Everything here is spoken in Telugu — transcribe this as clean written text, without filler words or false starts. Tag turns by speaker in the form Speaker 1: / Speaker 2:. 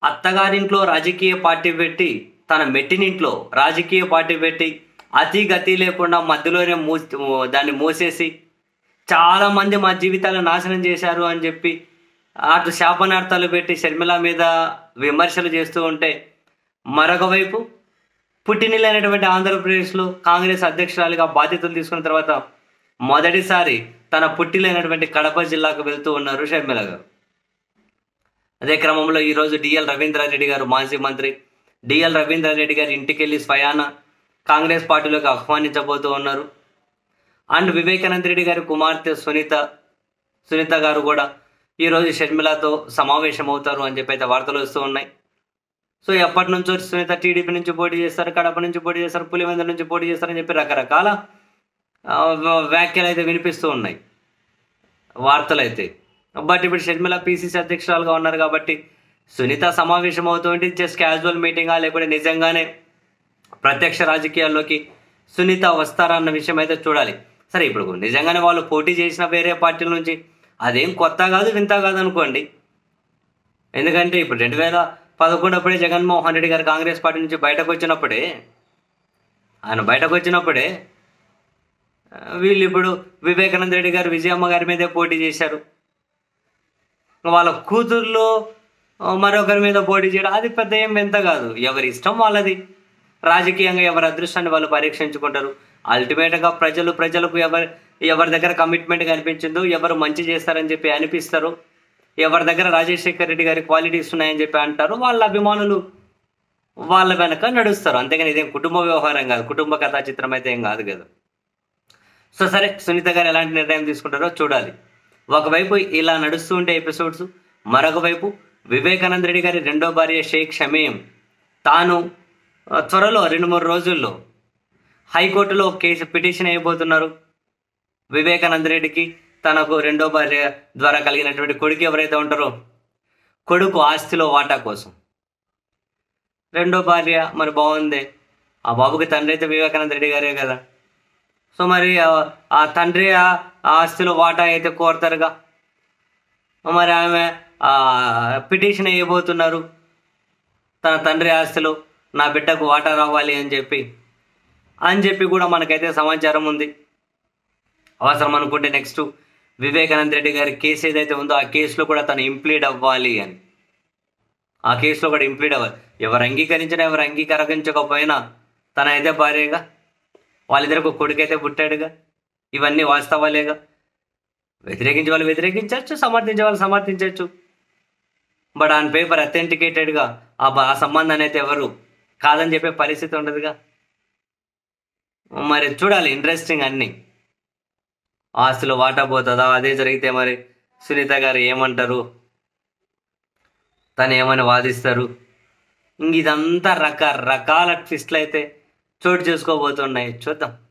Speaker 1: అత్తగారింట్లో రాజకీయ పార్టీ పెట్టి, తన మెట్టినింట్లో రాజకీయ పార్టీ పెట్టి, అతి గతి లేకుండా మధ్యలోనే దాన్ని మూసేసి, చాలామంది మా జీవితాలు నాశనం చేశారు అని చెప్పి అటు శాపనార్థాలు పెట్టి షర్మిల మీద విమర్శలు చేస్తూ ఉంటే, మరొక వైపు పుట్టినిల్లైనటువంటి ఆంధ్రప్రదేశ్లో కాంగ్రెస్ అధ్యక్షురాలిగా బాధ్యతలు తీసుకున్న తర్వాత మొదటిసారి తన పుట్టిలైనటువంటి కడప జిల్లాకు వెళ్తూ ఉన్నారు షర్మిల గారు. అదే క్రమంలో ఈరోజు డిఎల్ రవీంద్రారెడ్డి గారు, మాజీ మంత్రి డిఎల్ రవీంద్రారెడ్డి గారి ఇంటికి వెళ్ళి స్వయాన కాంగ్రెస్ పార్టీలోకి ఆహ్వానించబోతూ ఉన్నారు. అండ్ వివేకానంద రెడ్డి గారి కుమార్తె సునీత గారు కూడా ఈరోజు షర్మిలతో సమావేశం అవుతారు అని చెప్పి అయితే వార్తలు వస్తూ ఉన్నాయి. సో ఎప్పటి నుంచో సునీత టీడీపీ నుంచి పోటీ చేస్తారు, కడప నుంచి పోటీ చేస్తారు, పులివెందుల నుంచి పోటీ చేస్తారని చెప్పి రకరకాల వ్యాఖ్యలు అయితే వినిపిస్తూ ఉన్నాయి, వార్తలు అయితే. బట్ ఇప్పుడు షర్మిల పీసీసీ అధ్యక్షురాలుగా ఉన్నారు కాబట్టి సునీత సమావేశం అవుతుంది. జస్ట్ క్యాజువల్ మీటింగా లేకుంటే నిజంగానే ప్రత్యక్ష రాజకీయాల్లోకి సునీత వస్తారా అన్న విషయం అయితే చూడాలి. సరే, ఇప్పుడు నిజంగానే వాళ్ళు పోటీ చేసిన వేరే పార్టీల నుంచి అదేం కొత్త కాదు, వింత కాదు అనుకోండి. ఎందుకంటే ఇప్పుడు 2011 అప్పుడే జగన్మోహన్ రెడ్డి గారు కాంగ్రెస్ పార్టీ నుంచి బయటకు వచ్చినప్పుడే వీళ్ళు ఇప్పుడు వివేకానంద రెడ్డి గారు విజయమ్మ గారి మీదే పోటీ చేశారు. వాళ్ళ కూతుర్లో మరొకరి మీద పోటీ చేయడం అది పెద్ద ఏం వింత కాదు. ఎవరి ఇష్టం వాళ్ళది. రాజకీయంగా ఎవరి అదృష్టాన్ని వాళ్ళు పరీక్షించుకుంటారు. అల్టిమేట్గా ప్రజలకు ఎవరి దగ్గర కమిట్మెంట్ కనిపించిందో, ఎవరు మంచి చేస్తారని చెప్పి అనిపిస్తారు, ఎవరి దగ్గర రాజశేఖర్ రెడ్డి గారి క్వాలిటీస్ ఉన్నాయని చెప్పి అంటారు, వాళ్ళ అభిమానులు వాళ్ళ వెనక నడుస్తారు. అంతేగాని ఇదేం కుటుంబ వ్యవహారం కాదు, కుటుంబ కథా చిత్రం అయితే ఏం కాదు కదా. సో సరే, సునీత గారు ఎలాంటి నిర్ణయం తీసుకుంటారో చూడాలి. ఒకవైపు ఇలా నడుస్తూ ఉండే ఎపిసోడ్స్, మరొక వైపు వివేకానంద రెడ్డి గారి రెండో భార్య షేక్ షమీం తాను త్వరలో 2-3 రోజుల్లో హైకోర్టులో పిటిషన్ వేయబోతున్నారు. వివేకానంద రెడ్డికి తనకు రెండో భార్య ద్వారా కలిగినటువంటి కొడుకు ఎవరైతే ఉంటారో, కొడుకు ఆస్తిలో వాటా కోసం. రెండో భార్య మరి బాగుంది, ఆ బాబుకి తండ్రి అయితే వివేకానంద రెడ్డి గారే కదా. సో మరి ఆ తండ్రి ఆస్తిలో వాటా అయితే కోరతారుగా. మరి ఆమె పిటిషన్ వేయబోతున్నారు, తన తండ్రి ఆస్తిలో నా బిడ్డకు వాటా రావాలి అని చెప్పి కూడా మనకైతే సమాచారం ఉంది. అవసరం అనుకుంటే నెక్స్ట్ వివేకానంద రెడ్డి గారి కేసు ఏదైతే ఉందో ఆ కేసులో కూడా తను ఇంప్లీడ్ అవ్వాలి అని. ఆ కేసులో కూడా ఇంప్లీడ్ అవ్వాలి. ఎవరు అంగీకరించినా ఎవరు అంగీకరించకపోయినా తనైతే భార్యగా, వాళ్ళిద్దరికి ఒక కొడుకైతే పుట్టాడుగా. ఇవన్నీ వాస్తవాలేగా. వ్యతిరేకించే వాళ్ళు వ్యతిరేకించవచ్చు, సమర్థించే వాళ్ళు సమర్థించవచ్చు. బట్ ఆన్ పేపర్ అథెంటికేటెడ్గా ఆ సంబంధాన్ని అయితే ఎవరు కాదని చెప్పే పరిస్థితి ఉండదుగా. మరి చూడాలి, ఇంట్రెస్టింగ్ అన్నీ. ఆస్తిలో వాటా పోతుందా, అదే జరిగితే మరి సునీత గారు ఏమంటారు, తను ఏమని వాదిస్తారు, ఇంక ఇదంతా రకరకాల ట్విస్ట్లు అయితే చోటు చేసుకోబోతున్నాయి. చూద్దాం.